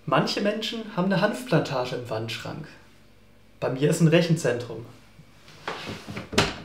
Manche Menschen haben eine Hanfplantage im Wandschrank. Bei mir ist ein Rechenzentrum.